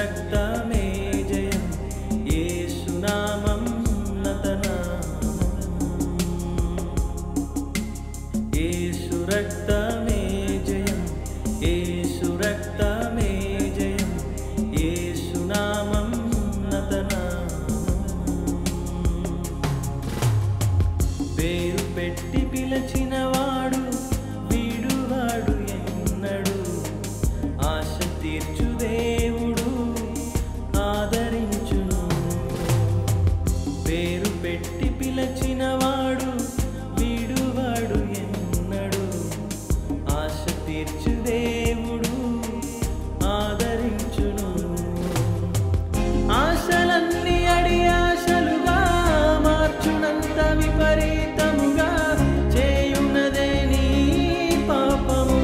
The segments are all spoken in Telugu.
రక్తమే జయం, యేసు నామం నతనామం. యేసు రక్తమే జయం, యేసు రక్తమే జయం, యేసు నామం నతనామం. పేరు పెట్టి పిలచినవాడు వీడువాడు ఎన్నడు, ఆశ తీర్చు దేవుడు ఆదరించును. పేరు పెట్టి పిలచినవాడు వీడువాడు ఎన్నడు, ఆశ తీర్చు దేవుడు ఆదరించును. ఆశలన్నీ అడి ఆశలుగా మార్చునంత విపరీతముగా చేయున్నదే నీ పాపము.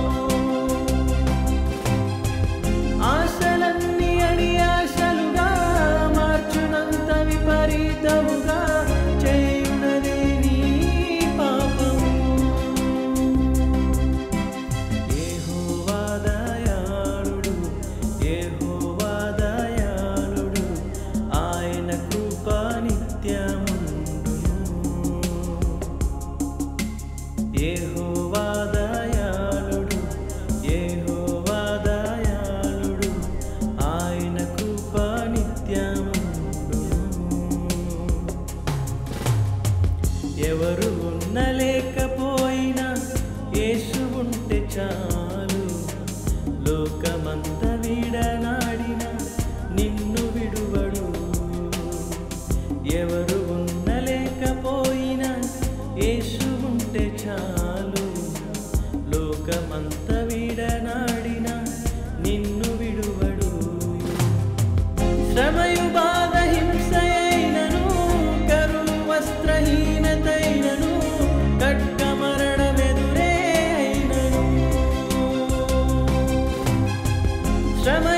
ఆశలన్నీ అడి ఆశలుగా మార్చునంత విపరీతముగా చేయున్నదే నీ పాపము. యెహోవా దయాళుడు, యెహోవా దయాళుడు, ఆయన కృప నిత్యముండును. యెహోవా దయాళుడు, యెహోవా దయాళుడు, ఆయన కృప నిత్యముండును. ఎవరు లేకపోయినా యేసు ఉంటే చాలు, లోకమంత వీడనాడిన నిన్ను విడువడు. ఎవరు లేకపోయినా యేసు ఉంటే చాలు, లోకమంత వీడనాడిన నిన్ను విడువడు. శ్రమయు బాధ హింసయైనను, కరువు వస్త్రహీనతైనను, ఖడ్గ మరణమెదురే అయినను. శ్రమ